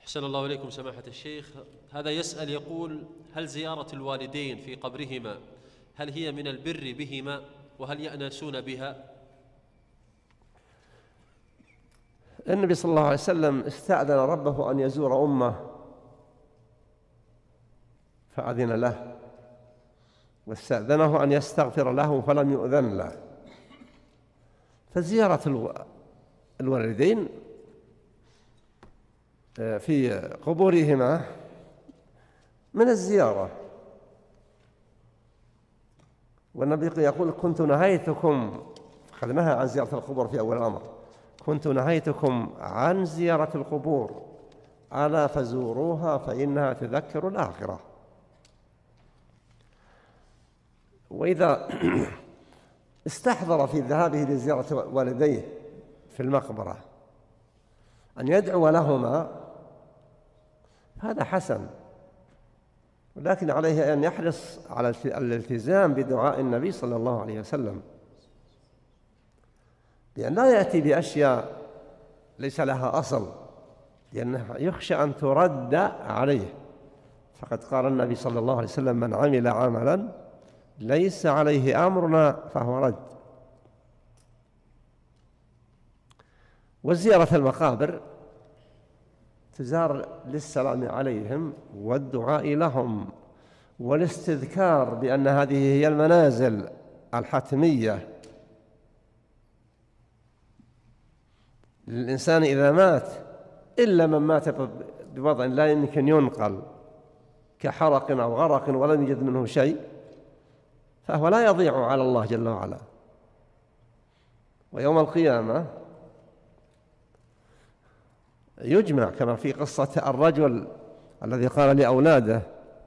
أحسن الله إليكم سماحة الشيخ. هذا يسأل يقول: هل زيارة الوالدين في قبرهما هل هي من البر بهما، وهل يأنسون بها؟ النبي صلى الله عليه وسلم استأذن ربه أن يزور أمه فأذن له، واستأذنه أن يستغفر له فلم يؤذن له. فزيارة الوالدين في قبورهما من الزيارة، والنبي يقول: كنت نهيتكم، قد نهى عن زيارة القبور في أول الأمر، كنت نهيتكم عن زيارة القبور ألا فزوروها فإنها تذكر الآخرة. وإذا استحضر في ذهابه لزيارة والديه في المقبرة أن يدعو لهما هذا حسن، ولكن عليه أن يحرص على الالتزام بدعاء النبي صلى الله عليه وسلم، لأن لا يأتي بأشياء ليس لها أصل، لأنه يخشى أن ترد عليه. فقد قال النبي صلى الله عليه وسلم: من عمل عملا ليس عليه أمرنا فهو رد. وزيارة المقابر تزار للسلام عليهم والدعاء لهم والاستذكار بأن هذه هي المنازل الحتمية للإنسان إذا مات، إلا من مات بوضع لا يمكن ينقل كحرق أو غرق ولم يجد منه شيء، فهو لا يضيع على الله جل وعلا. ويوم القيامة يجمع كما في قصة الرجل الذي قال لأولاده: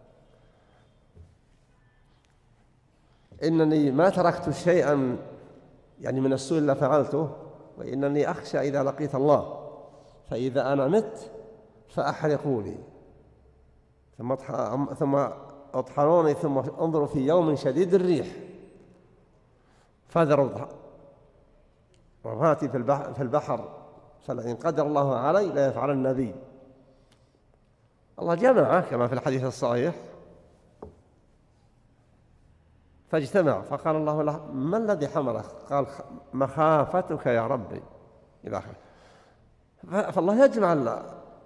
إنني ما تركت شيئا يعني من السوء إلا فعلته، وإنني أخشى إذا لقيت الله فإذا أنا مت فأحرقوني ثم اطحنوني ثم انظروا في يوم شديد الريح فاذروا رفاتي في البحر فلئن قدر الله علي لا يفعل النبي. الله جمع كما في الحديث الصحيح، فاجتمع فقال الله له: ما الذي حملك؟ قال: مخافتك يا ربي، إلى آخره. فالله يجمع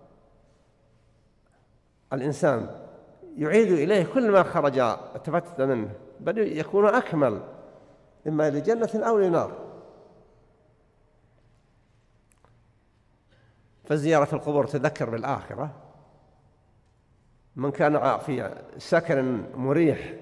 الإنسان، يعيد إليه كل ما خرج تفتت منه، بل يكون أكمل، إما لجنة أو لنار. فزيارة القبور تذكر بالآخرة. من كان في سكن مريح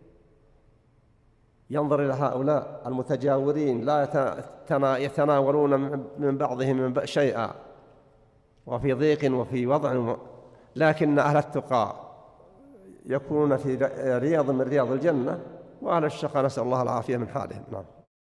ينظر إلى هؤلاء المتجاورين لا يتناولون من بعضهم شيئا وفي ضيق وفي وضع، لكن أهل التقى يكونون في رياض من رياض الجنة، وأهل الشقاء نسأل الله العافية من حالهم. نعم.